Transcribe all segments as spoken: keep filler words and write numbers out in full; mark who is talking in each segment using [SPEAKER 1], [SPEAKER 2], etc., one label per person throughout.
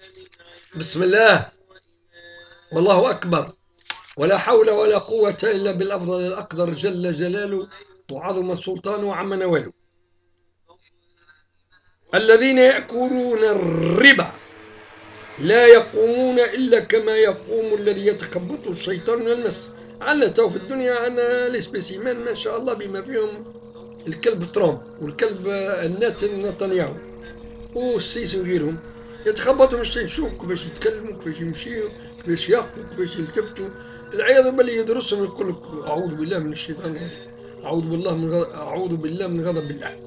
[SPEAKER 1] بسم الله، والله أكبر، ولا حول ولا قوة إلا بالأفضل الأقدر جل جلاله وعظم سلطانه وعم نواله. الذين يأكلون الربا لا يقومون إلا كما يقوم الذي يتخبطه الشيطان من المس. عنا تو في الدنيا عنا الاسبيسيمان ما شاء الله بما فيهم الكلب ترامب والكلب الناتن نتنياهو والسيسي وغيرهم، يتخبطوا مش يشوفوا كيفاش يتكلموا، كيفاش يمشيوا، كيفاش ياكلوا، كيفاش يلتفتوا. العياذ بالله يدرسهم يقول لك اعوذ بالله من الشيطان الرجيم، اعوذ بالله من غضب اعوذ بالله من غضب الله.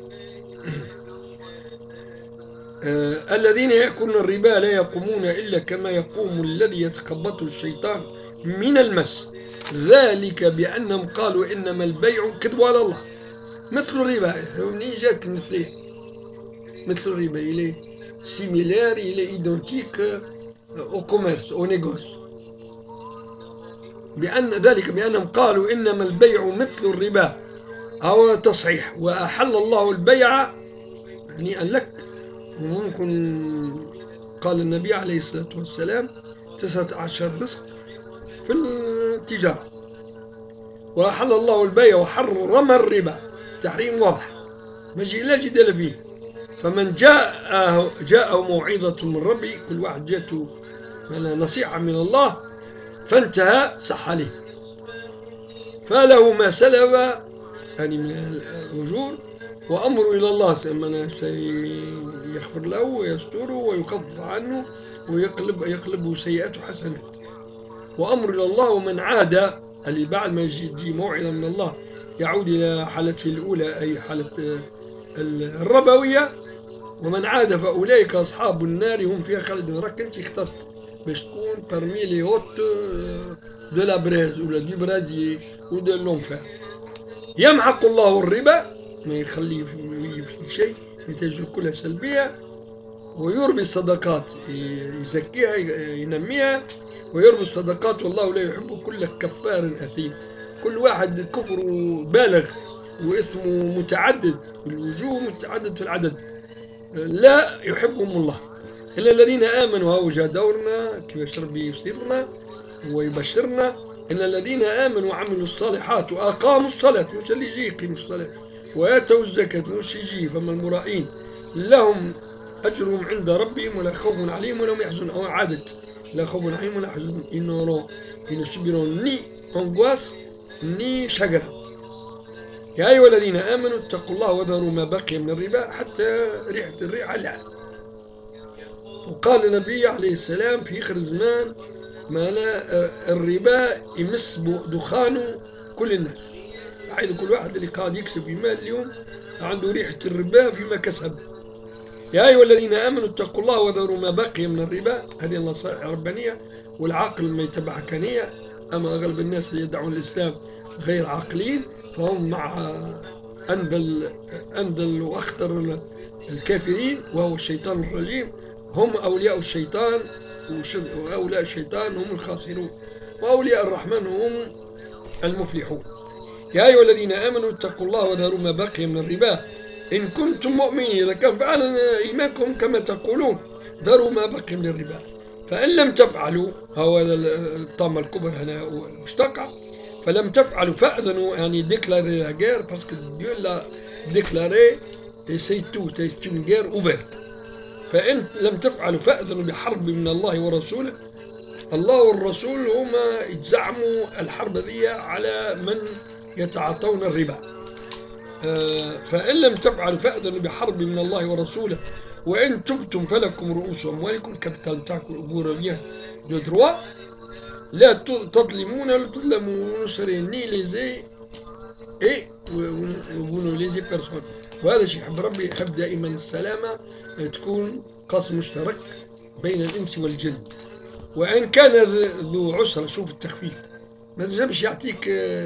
[SPEAKER 1] آه الذين يأكلون الربا لا يقومون إلا كما يقوم الذي يتخبطه الشيطان من المس، ذلك بأنهم قالوا إنما البيع كذب على الله مثل الربا. منين جاك مثليه؟ مثل الربا إليه سيميلار إليه إيدونتيك أو كوميرس أو نيغوس. بأن ذلك بأنهم قالوا إنما البيع مثل الربا أو تصحيح، وأحل الله البيع هنيئا لك. وممكن قال النبي عليه الصلاة والسلام تسعة عشر رزق في التجارة، وأحل الله البيع وحرم الربا تحريم واضح ماشي لا جدال فيه. فمن جاءه جاءه موعظة من ربي، كل واحد جاته نصيحة من الله فانتهى صح عليه، فله ما سلب يعني من الأجور وأمره إلى الله، سيغفر له ويستره ويخفف عنه ويقلب يقلب سيئاته حسنات، وأمر إلى الله. ومن عاد اللي بعد ما يجي موعظة من الله يعود إلى حالته الأولى أي حالة الربوية. ومن عاد فأولئك أصحاب النار هم فيها خالدون. راك أنت اخترت باش تكون parmi les hôtes de la braise ولا دي برازي ودو لونفير. يمحق الله الربا، ما يخليه في شيء، نتائج كلها سلبية، ويربي الصدقات يزكيها ينميها، ويربي الصدقات والله لا يحب كل كفار أثيم. كل واحد كفره بالغ وإثمه متعدد الوجوه متعدد في العدد لا يحبهم الله إلا الذين آمنوا. هاو جا دورنا كيفاش ربي يصيرنا ويبشرنا إن الذين آمنوا وعملوا الصالحات وأقاموا الصلاة، مش اللي يجي يقيم الصلاة، وآتوا الزكاة، مش يجي. فما المرائين لهم أجرهم عند ربهم ولا خوف عليهم ولا هم يحزنون. أو عادت لا خوف عليهم ولا يحزنون، إنه إن سبيرون ني أنغواس ني شجرة. يا أيها الذين آمنوا اتقوا الله وذروا ما بقي من الربا حتى ريحة الريح على. وقال النبي عليه السلام في آخر الزمان ما لا الربا يمس دخانه كل الناس، حيث كل واحد اللي قاعد يكسب في مال اليوم عنده ريحة الربا فيما كسب. يا أيها الذين آمنوا اتقوا الله وذروا ما بقي من الربا. هذه النصائح الربانية، والعاقل ما يتبعها كنية. أما أغلب الناس اللي يدعون الإسلام غير عاقلين فهم مع أندل أندل وأخطر الكافرين وهو الشيطان الرجيم. هم أولياء الشيطان، وأولياء الشيطان هم الخاسرون، وأولياء الرحمن هم المفلحون. يا أيها الذين آمنوا اتقوا الله وذروا ما بقي من الربا إن كنتم مؤمنين. إذا كان فعلا إيمانكم كما تقولون ذروا ما بقي من الربا، فإن لم تفعلوا، هو هذا الطامة الكبر هنا مشتقة، فلم تفعلوا فأذنوا يعني ديكلاري لا غير باسكو ديو لا ديكلاري سي تو سي اون غير اوفيرت. فإن لم تفعلوا فأذنوا بحرب من الله ورسوله. الله والرسول هما يتزعموا الحرب ذي على من يتعاطون الربا. فإن لم تفعلوا فأذنوا بحرب من الله ورسوله وإن تبتم فلكم رؤوس أموالكم كابيتال تاعكم بوراليان دو دروا لا تظلمون ولا تظلمون ني ليزي اي ونقولوا ليزي بيرسون. وهذا شيء يحب ربي، يحب دائما السلامة تكون قاسم مشترك بين الإنس والجن. وإن كان ذو عسرة، شوف التخفيف ما تنجمش يعطيك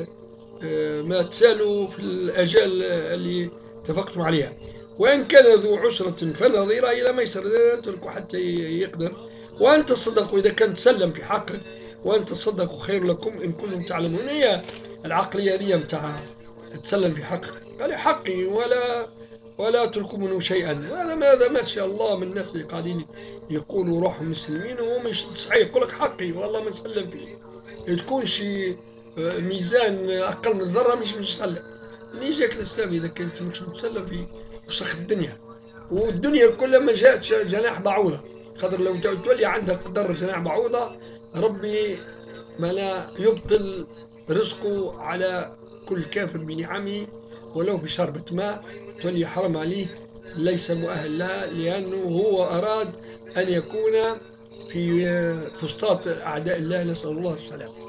[SPEAKER 1] ما تسالوا في الأجال اللي اتفقتم عليها. وإن كان ذو عسرة فنظيرة إلى ميسر، اتركوا حتى يقدر. وأن تصدقوا إذا كان تسلم في حقك، وأن تصدقوا خير لكم إن كنتم تعلمون. هي العقلية دي متاع تسلم في حقك، قال حقي ولا ولا اتركوا منه شيئا. وهذا ماذا ما شاء الله من الناس اللي قاعدين يقولوا روحهم مسلمين وهو مش صحيح، يقول لك حقي والله ما نسلم فيه، تكون شي ميزان اقل من الذره مش مش مسلم. منين جاك الاسلام اذا كنت مش متسلم فيه؟ وسخ الدنيا، والدنيا كلها ما جاءت جناح بعوضه، خاطر لو تولي عندك قدر جناح بعوضه ربي ما لا يبطل رزقه على كل كافر بنعمه ولو بشربة ماء تولي حرم عليه، ليس مؤهل لها، لأنه هو أراد أن يكون في فسطاط أعداء الله، نسأل الله السلام.